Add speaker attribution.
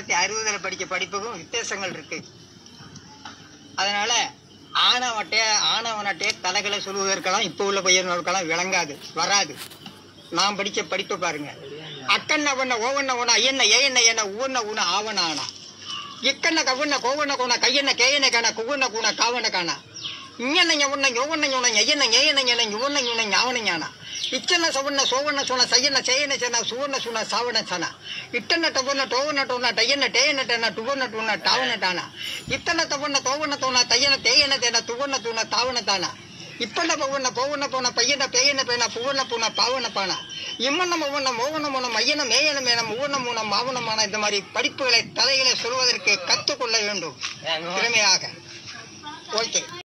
Speaker 1: 1960 படிக்க படிப்புக்கும் வித்தியாசங்கள் இருக்கு. அதனால ஆணவனட்டே கதைகளை சொல்வதற்கெல்லாம் இப்போ உள்ள பையன்களுக்கெல்லாம் விளங்காது, வராது. நான் படிச்ச படிப்பை பாருங்க. அக்கண்ண ஒண்ண ஓவண்ண ஒண்ணா ஐயண்ண ஏயண்ண என்ன ஊண்ண ஊன ஆவண ஆனா இக்கண்ண கவண்ண கோவண்ண கோண கையண்ண கேயண்ண காண குவண்ண கூண காவண்ண காணா இங்கண்ண ஒண்ண யோவண்ண யோன ஐயண்ண ஏயண்ண என்ன யுவண்ண யுன ஞாவண்ண ஞானா இச்சன சவண்ண சோவண்ண சொன்ன சையண்ண சேயண்ண சேன சுவண்ண சுன சாவண்ண சனா இட்டண்ண தவண்ண டோவண்ண டோண்ண டையண்ண டேயண்ண டேன டுவண்ண டூண்ண டாவண்ண டானா இத்தனை தவண்ண தோவண்ண தோண தையண்ண தேயண்ண தேன துவண்ண தூண தாவண்ண தானா இப்பண்ண பவண்ண போவண்ண போன பையன பேயண்ண பேன புவண்ண பூன பாவண்ண பானா இம்மண்ண மவண்ண மோவண்ண மோன மையன மேயன மேன மூவண்ண மூன மாவண்ணமான இந்த மாதிரி படிப்புகளை தலைகளை சொல்வதற்கு கற்றுக்கொள்ள வேண்டும் திறமையாக. ஓகே.